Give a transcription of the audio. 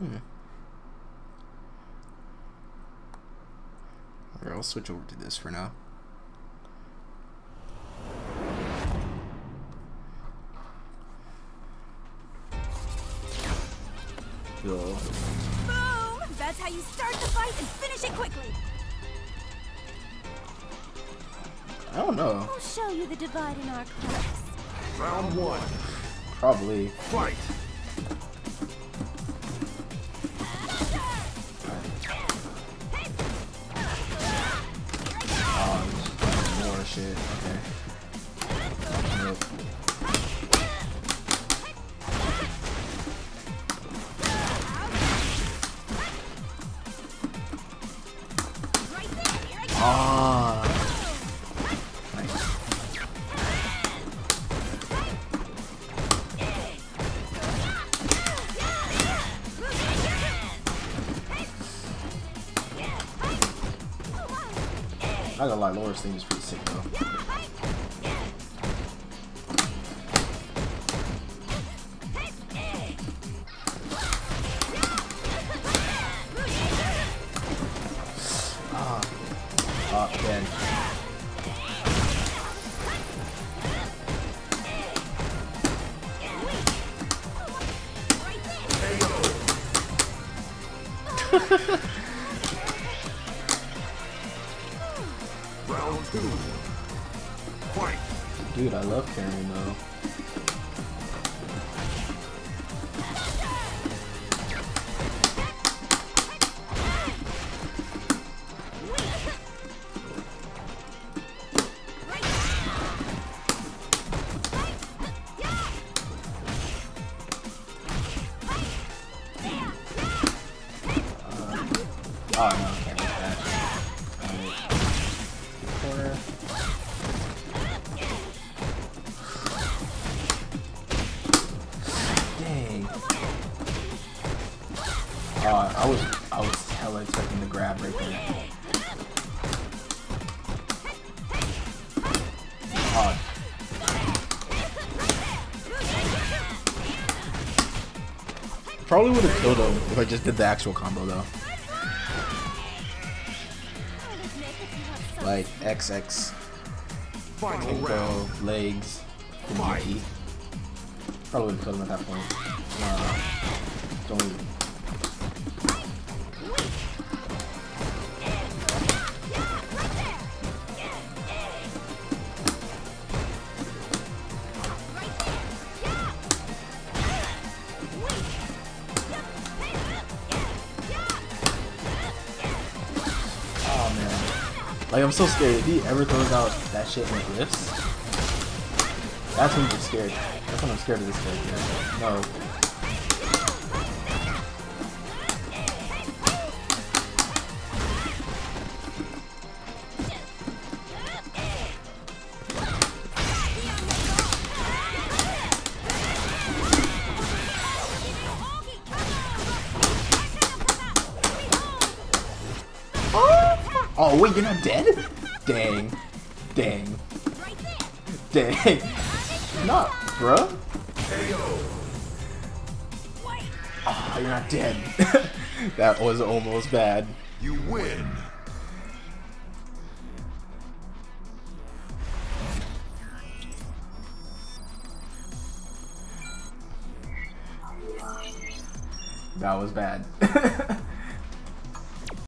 Alright, I'll switch over to this for now. Yo. Boom! That's how you start the fight and finish it quickly. I don't know. I'll show you the divide in our class. Round one. Probably. Fight. Oh, more shit. Okay. Nope. Ah. Nice. I gotta lie, Laura's theme is pretty sick though. Dead. Round two. Fight. Dude, I love carrying though. Oh no, can't make that. Corner. Dang. I was hella expecting the grab right there. Oh. Probably would have killed him if I just did the actual combo though. Like XX, Final Kenko, round. legs, Fight. Yuki. Probably would have killed him at that point. Don't even. Like, I'm so scared. If he ever throws out that shit and it lifts, that's when I'm scared. That's when I'm scared of this character. No. Oh wait, you're not dead? Dang. Dang. Dang. Not, bruh. Oh, you're not dead. That was almost bad. You win. That was bad.